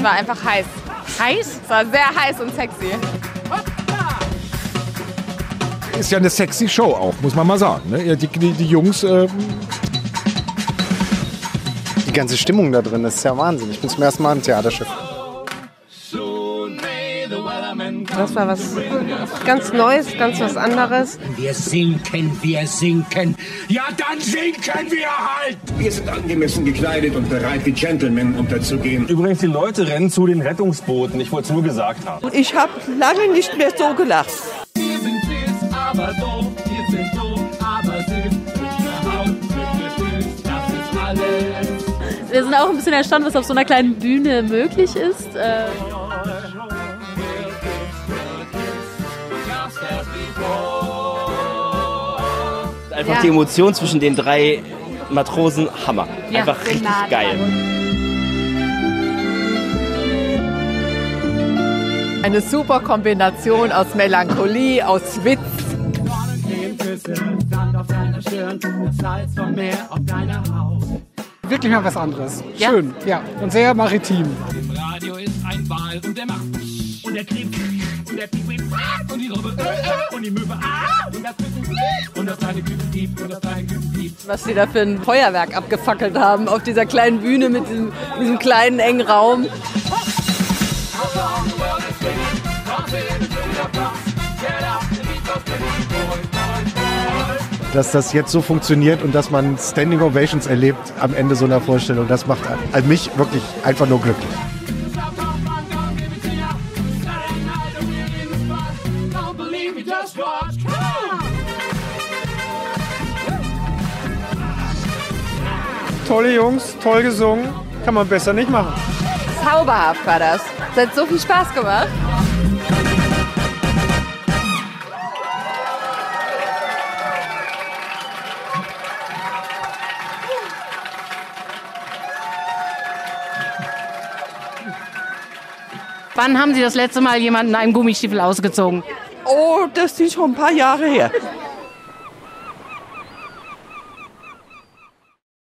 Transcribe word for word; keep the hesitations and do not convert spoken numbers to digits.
war einfach heiß. Heiß? Es war sehr heiß und sexy. Ist ja eine sexy Show auch, muss man mal sagen. Ne? Die, die, die Jungs... Ähm die ganze Stimmung da drin, das ist ja Wahnsinn. Ich bin zum ersten Mal im Theaterschiff. Das war was ganz Neues, ganz was anderes. Wir sinken, wir sinken. Ja, dann sinken wir halt! Wir sind angemessen gekleidet und bereit, wie Gentlemen unterzugehen. Übrigens, die Leute rennen zu den Rettungsbooten. Ich wollte es nur gesagt haben. Ich habe lange nicht mehr so gelacht. Wir sind süß, aber doof. Wir sind doof, aber süß. Das ist alles. Wir sind auch ein bisschen erstaunt, was auf so einer kleinen Bühne möglich ist. Äh Einfach ja. Die Emotion zwischen den drei Matrosen, Hammer. Ja, einfach richtig nah, geil. Eine super Kombination aus Melancholie, aus Witz. Wirklich mal was anderes. Ja. Schön, ja. Und sehr maritim. Im Radio ist ein Wal und der macht und der kriegt und der Pinguin und die Robbe und die Möwe und das Küken und das kleine Kükendieb und das kleine Kükendieb. Was die da für ein Feuerwerk abgefackelt haben auf dieser kleinen Bühne mit diesem, diesem kleinen engen Raum. Dass das jetzt so funktioniert und dass man Standing Ovations erlebt am Ende so einer Vorstellung, das macht also mich wirklich einfach nur glücklich. Tolle Jungs, toll gesungen, kann man besser nicht machen. Zauberhaft war das. Es hat so viel Spaß gemacht. Wann haben Sie das letzte Mal jemanden in einem Gummistiefel ausgezogen? Oh, das ist schon ein paar Jahre her.